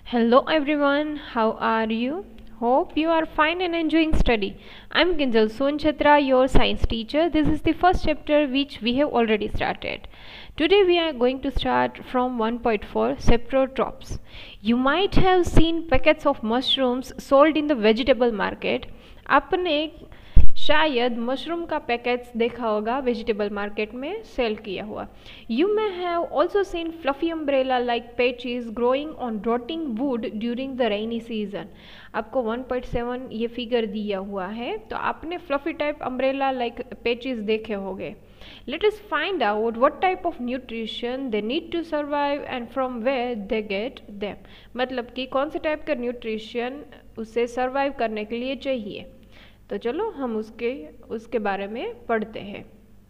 Hello everyone, how are you? Hope you are fine and enjoying study. I'm Kinjal Sonchatra, your science teacher. This is the first chapter which we have already started. Today we are going to start from 1.4 Saprotrops. You might have seen packets of mushrooms sold in the vegetable market. आपने शायद mushroom का packets देखा होगा vegetable market में सेल किया हुआ. You may have also seen fluffy umbrella like patches growing on rotting wood during the rainy season. आपको 1.7 ये फिगर दिया हुआ है, तो आपने fluffy type umbrella like patches देखे होंगे. Let us find out what type of nutrition they need to survive and from where they get them. मतलब कि कौन से टाइप का न्यूट्रिशन उसे सर्वाइव करने के लिए चाहिए. तो चलो हम उसके बारे में पढ़ते हैं.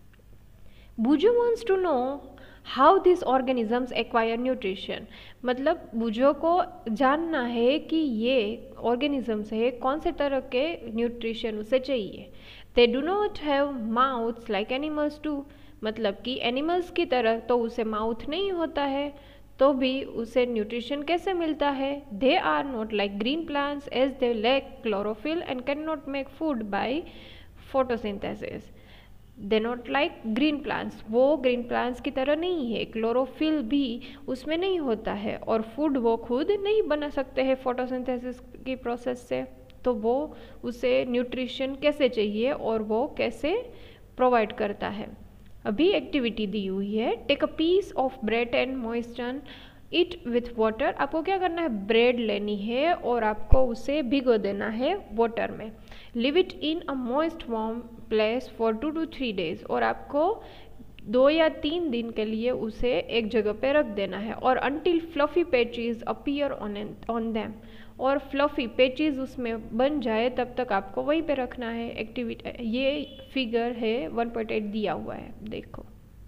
बुजो wants to know how these organisms acquire nutrition. मतलब बुजो को जानना है कि ये ऑर्गेनिजम्स है कौन से तरह के न्यूट्रिशन उसे चाहिए. They do not have mouths like animals do. मतलब कि एनिमल्स की तरह तो उसे माउथ नहीं होता है, तो भी उसे न्यूट्रिशन कैसे मिलता है. They are not like green plants as they lack chlorophyll and can not make food by photosynthesis. They not like green plants, वो ग्रीन प्लांट्स की तरह नहीं है, क्लोरोफिल भी उसमें नहीं होता है और फूड वो खुद नहीं बना सकते हैं फोटोसिंथेसिस की प्रोसेस से. तो वो उसे न्यूट्रिशन कैसे चाहिए और वो कैसे प्रोवाइड करता है. अभी एक्टिविटी दी हुई है. Take a piece of bread and moisture it with water. आपको क्या करना है, ब्रेड लेनी है और आपको उसे भिगो देना है वाटर में. Leave it in a moist warm place for 2 to 3 days. और आपको 2 या 3 दिन के लिए उसे एक जगह पे रख देना है. और until fluffy patches appear on them. और फ्लफी पेचेस उसमें बन जाए तब तक आपको वहीं पे रखना है. एक्टिविटी ये फिगर है 1.8 दिया हुआ है, देखो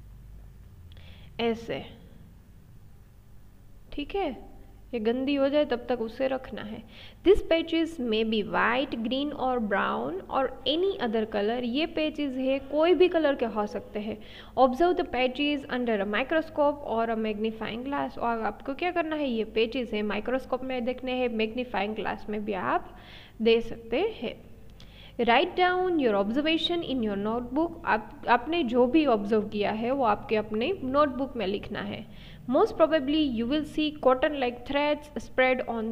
ऐसे, ठीक है. ये गंदी हो जाए तब तक उसे रखना है. This patches may be white, green और ब्राउन और एनी अदर कलर. ये पेचेस है कोई भी कलर के हो सकते हैं. Observe the patches under a microscope और अ मैग्नीफाइंग ग्लास. और आपको क्या करना है, ये पेचेस है माइक्रोस्कोप में देखने हैं, मैग्नीफाइंग ग्लास में भी आप दे सकते हैं. Write down your observation in your notebook. आपने जो भी ऑब्जर्व किया है वो आपके अपने नोटबुक में लिखना है. Most probably you will see cotton like threads spread on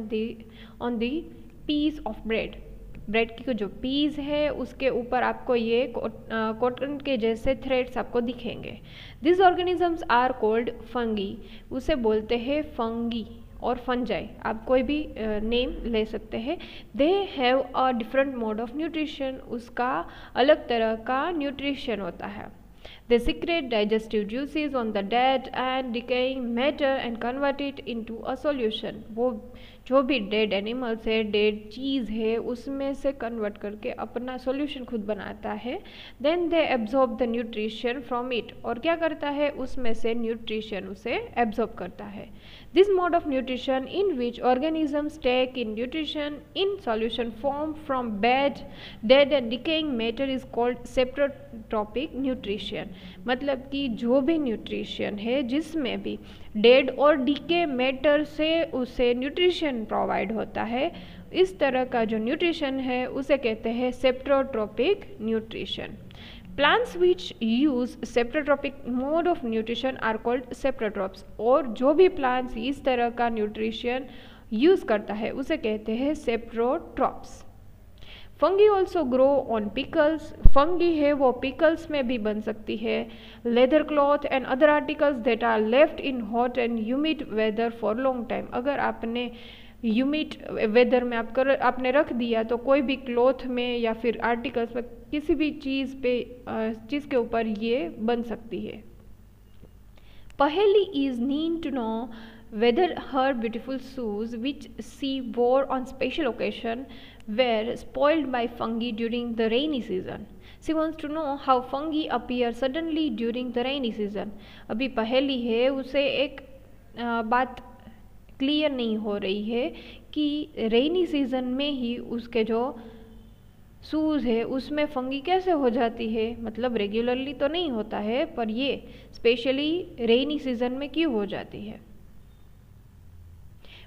the piece of bread. Bread की जो पीस है उसके ऊपर आपको ये कॉटन के जैसे थ्रेड्स आपको दिखेंगे. This organisms are called fungi. उसे बोलते हैं फंगी और फंजाई, आप कोई भी नेम ले सकते हैं. They have a different mode of nutrition. उसका अलग तरह का न्यूट्रिशन होता है. They secrete digestive juices on the dead and decaying matter and convert it into a solution. वो जो भी डेड एनिमल्स है, डेड चीज़ है, उसमें से कन्वर्ट करके अपना सॉल्यूशन खुद बनाता है. Then they absorb the nutrition from it. और क्या करता है, उसमें से न्यूट्रिशन उसे एब्जॉर्ब करता है. This mode of nutrition in which organisms take in nutrition in solution form from dead and decaying matter is called saprotrophic nutrition. मतलब कि जो भी न्यूट्रिशन है जिसमें भी डेड और डीके मैटर से उसे न्यूट्रिशन प्रोवाइड होता है, इस तरह का जो न्यूट्रिशन है उसे कहते हैं saprotrophic nutrition. Plants which use saprotrophic mode of nutrition are called saprotrophs. और जो भी प्लांट्स इस तरह का न्यूट्रिशन यूज करता है उसे कहते हैं saprotrophs. Fungi also grow on pickles. Fungi है वो पिकल्स में भी बन सकती है. Leather cloth and other articles that are left in hot and humid weather for long time. अगर आपने ह्यूमिड वेदर में आपने रख दिया तो कोई भी क्लॉथ में या फिर आर्टिकल्स में किसी भी चीज़ के ऊपर ये बन सकती है. Paheli is need to know whether her beautiful shoes which she wore on special occasion were spoiled by fungi during the rainy season. She wants to know how fungi appear suddenly during the rainy season. अभी पहेली है, उसे एक बात clear नहीं हो रही है कि रेनी सीजन में ही उसके जो शूज़ है उसमें फंगी कैसे हो जाती है. मतलब रेगुलरली तो नहीं होता है, पर ये स्पेशली रेनी सीजन में क्यों हो जाती है.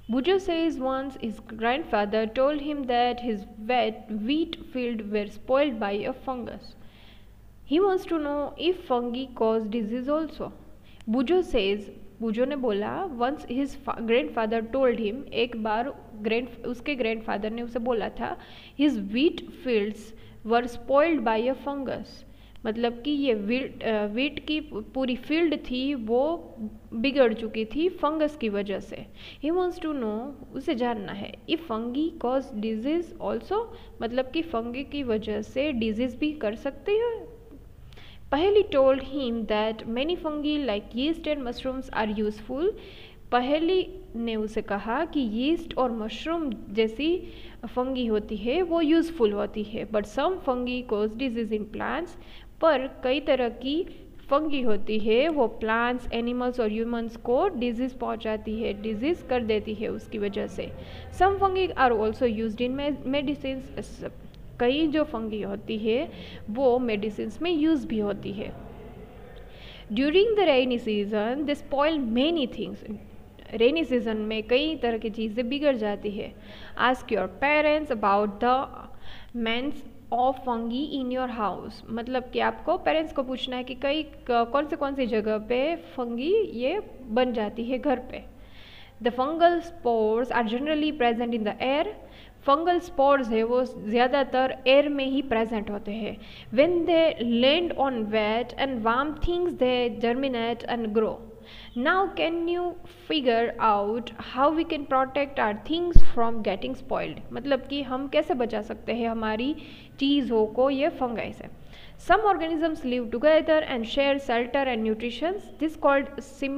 Bujo says once his grandfather told him that his wheat field were spoiled by a fungus. He wants to know if fungi cause disease also. Bujo says, Boojho ने बोला once his grandfather told him, एक बार उसके grandfather ने उसे बोला था, his wheat fields were spoiled by a fungus, मतलब कि ये वीट की पूरी फील्ड थी वो बिगड़ चुकी थी फंगस की वजह से. ही वॉन्ट्स टू नो, उसे जानना है, if fungi cause disease also, मतलब कि फंगी की वजह से डिजीज भी कर सकती है. Paheli told him that many fungi like yeast and mushrooms are useful. Paheli ने उसे कहा कि यीस्ट और मशरूम जैसी फंगी होती है वो यूज़फुल होती है, but some fungi cause disease in plants, पर कई तरह की फंगी होती है वो प्लांट्स, एनिमल्स और ह्यूमंस को डिजीज़ पहुंचाती है, डिजीज़ कर देती है उसकी वजह से. Some fungi are also used in medicine, कई जो फंगी होती है वो मेडिसिन में यूज़ भी होती है. During the rainy season they spoil many things. Rainy season में कई तरह की चीज़ें बिगड़ जाती है. Ask your parents about the menace of fungi in your house, मतलब कि आपको पेरेंट्स को पूछना है कि कौन सी जगह पे फंगी ये बन जाती है घर पे. The fungal spores are generally present in the air. Fungal spores है वो ज़्यादातर एयर में ही प्रेजेंट होते हैं. When they land on wet and warm things they germinate and grow. Now can you figure out how we can protect our things from getting spoiled, मतलब कि हम कैसे बचा सकते हैं हमारी चीज़ों को ये फंगाई से. Some organisms live together and share shelter and nutrition. This called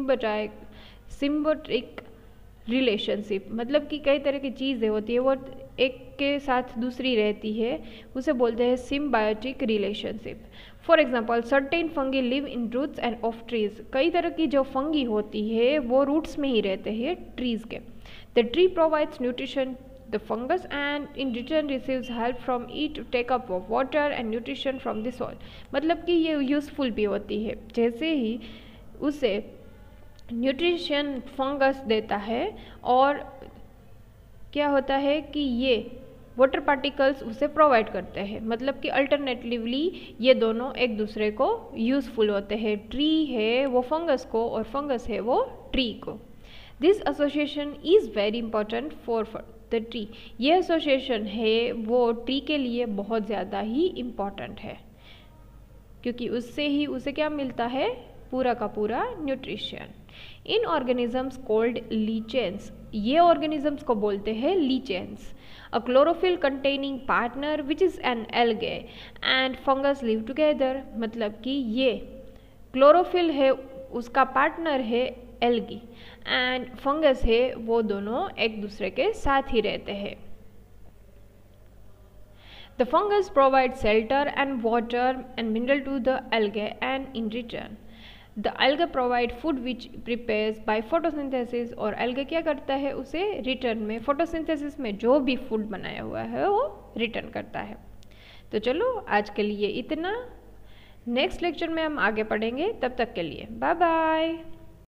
symbiotic relationship, मतलब कि कई तरह की चीज़ें होती है वो एक के साथ दूसरी रहती है, उसे बोलते हैं symbiotic relationship. For example certain fungi live in roots and of trees. कई तरह की जो फंगी होती है वो रूट्स में ही रहते हैं ट्रीज के. The tree provides nutrition the fungus and in return receives help from it to take up of water and nutrition from the soil. मतलब कि ये यूजफुल भी होती है, जैसे ही उसे न्यूट्रिशन फंगस देता है और क्या होता है कि ये वाटर पार्टिकल्स उसे प्रोवाइड करते हैं, मतलब कि अल्टरनेटिवली ये दोनों एक दूसरे को यूज़फुल होते हैं. ट्री है वो फंगस को और फंगस है वो ट्री को. This association is very important for the tree. ये एसोसिएशन है वो ट्री के लिए बहुत ज़्यादा ही इम्पॉर्टेंट है, क्योंकि उससे ही उसे क्या मिलता है, पूरा का पूरा न्यूट्रिशन. इन ऑर्गेनिजम्स कोल्ड लीचेंस, ये ऑर्गेनिजम्स को बोलते हैं lichens. A chlorophyll containing partner which is an algae and fungus live together, मतलब कि ये क्लोरोफिल है उसका पार्टनर है एल्गी एंड फंगस है वो दोनों एक दूसरे के साथ ही रहते हैं. The fungus provide shelter and water and mineral to the algae and in return the algae provide food which prepares by photosynthesis. और algae क्या करता है, उसे रिटर्न में फोटोसिंथेसिस में जो भी फूड बनाया हुआ है वो रिटर्न करता है. तो चलो आज के लिए इतना, नेक्स्ट लेक्चर में हम आगे पढ़ेंगे. तब तक के लिए बाय बाय.